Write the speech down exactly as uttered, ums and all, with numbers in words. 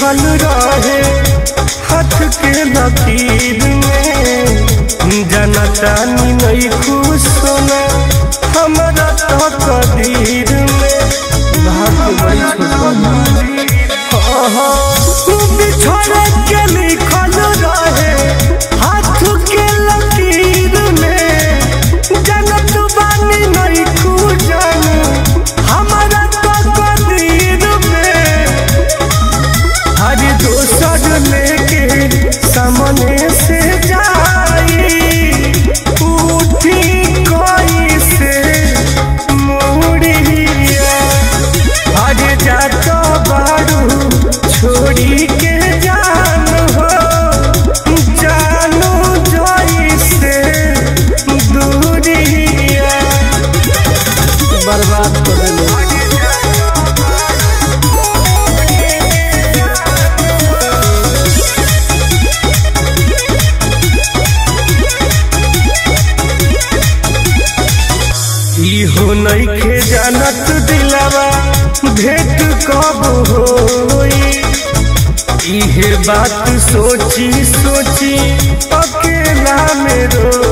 लिखल रहे हाथ के लकीर में, जनता नहीं खुश सोना हमारा तो कदीर में। बिछड़ के लिखल रहे हाथ के लकीर में, जनत बानी नहीं खुश हमारा तो कदीर में। हर दोसर लेके सामने से जाई उठी कोई से मुड़िया, हर जातो बारू छोड़ी के जान हो जानू जोई से दूरिया बर्बाद कर दे। हो नइखे जानत दिलावा भेंट कब होई, इहे बात सोची सोची अकेला में रो